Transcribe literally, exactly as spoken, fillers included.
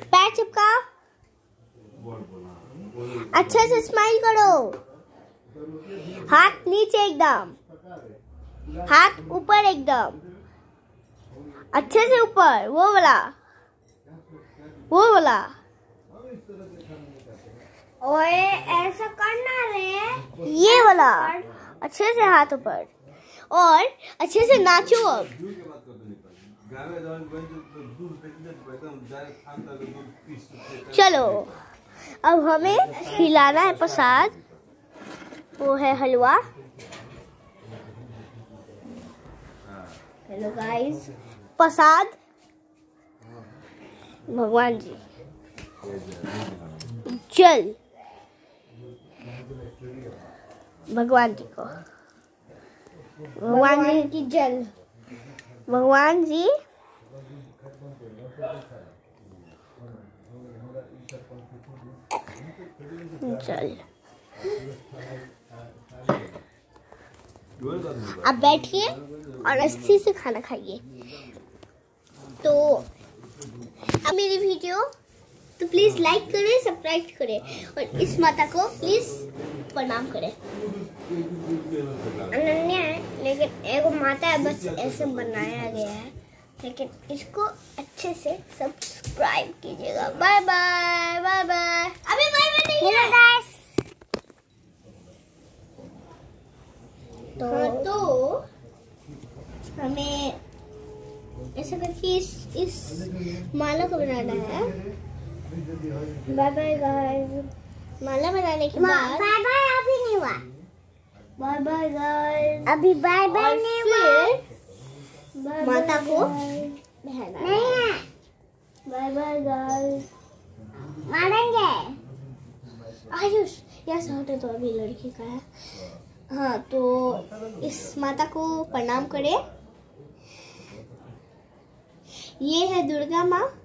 पैर चिपकाओ, अच्छे से स्माइल करो, हाथ नीचे एकदम, हाथ ऊपर एकदम, अच्छे से ऊपर, वो वाला वो वाला। ओए ऐसा करना रे, ये वाला, अच्छे से हाथ ऊपर और अच्छे से नाचो। अब चलो, अब हमें खिलाना है प्रसाद, वो है हलवा। हेलो गाइस, प्रसाद भगवान जी, जल भगवान जी को, भगवान जी की जल, भगवान जी जल। आप बैठिए और अच्छे से खाना खाइए। तो अब मेरी वीडियो तो प्लीज लाइक करें, सब्सक्राइब करें और इस माता को प्लीज प्रणाम करें। अनन्या है लेकिन एगो माता है, बस ऐसे बनाया गया है, लेकिन इसको अच्छे से सब्सक्राइब कीजिएगा। Bye bye bye bye. अभी बाय बाय नहीं है गाइस। तो हाँ, तो हमें ऐसा करके इस इस माला को बनाना है। Bye bye guys. माला बनाने के बाद बाय बाय अभी नहीं हुआ। Bye bye guys. अभी बाय बाय नहीं हुआ। माता को बहना नहीं। Bye bye guys. मारेंगे। आयुष यह शर्ट तो अभी लड़की का है। हाँ, तो इस माता को प्रणाम करें। ये है दुर्गा माँ।